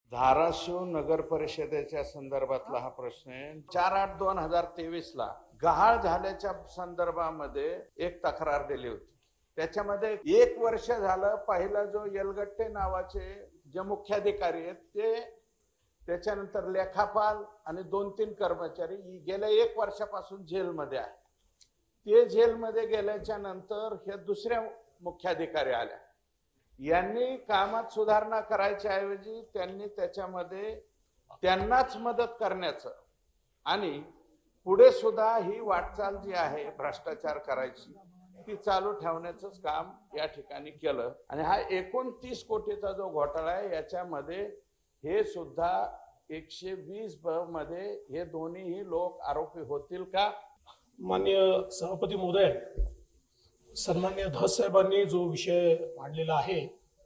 धाराशिव नगर परिषदेच्या संदर्भातला हा प्रश्न आहे। 4/8/2023 ला गहाळ झाल्याच्या संदर्भामध्ये एक तक्रार दिली होती। त्याच्यामध्ये 1 वर्ष झालं पहिला जो येलगट्टे नावाचे जे मुख्याधिकारी आहेत ते त्याच्यानंतर लेखापाल आणि 2-3 कर्मचारी गेल्या 1 वर्षापासून जेलमध्ये आहे। ते जेलमध्ये गेल्याच्या नंतर हे दुसऱ्या मुख्याधिकारी आल्या। यांनी कामात सुधारणा करायच्या ऐवजी त्यांनी त्याच्यामध्ये त्यांनाच मदत करण्याचं आणि पुढे सुद्धा ही वाटचाल जी आहे भ्रष्टाचार करायची ती चालू ठेवण्याचंच काम या ठिकाणी केलं। आणि हा 29 कोटीचा जो घोटाळा आहे याच्यामध्ये हे सुद्धा 120 मध्ये हे दोन्हीही लोक आरोपी होतील का? माननीय सभापती महोदय, सन्माननीय धस साहेबांनी जो विषय मांडलेला आहे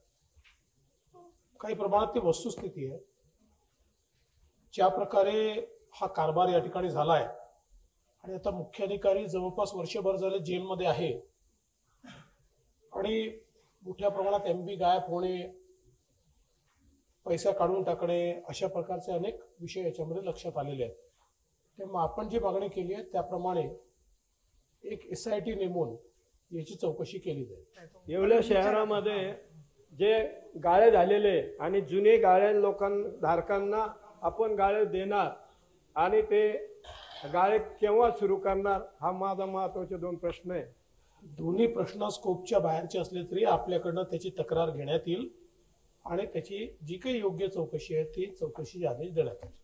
काही प्रमाणात ती वस्तुस्थिती आहे। ज्या प्रकारे हा कारभार या ठिकाणी झालाय आणि आता मुख्याधिकारी जवळपास वर्षभर झाले जेलमध्ये आहे आणि मोठ्या प्रमाणात एमबी गायब होणे, पैसा काढून टाकणे अशा प्रकारचे अनेक विषय याच्यामध्ये लक्षात आलेले आहेत। तेव्हा आपण जी मागणी केली आहे त्याप्रमाणे एक SIT नेमून याची चौकशी केली जाईल। येवले शहरामध्ये जे गाळे झालेले आणि जुने गाळे धारकांना आपण गाळे देणार आणि ते गाळे केव्हा सुरू करणार हा माझा महत्त्वाचे 2 प्रश्न आहे। दोन्ही प्रश्न स्कोपच्या बाहेरचे असले तरी आपल्याकडनं त्याची तक्रार घेण्यात येईल आणि त्याची जी काही योग्य चौकशी आहे ती चौकशीचे आदेश देण्यात येईल।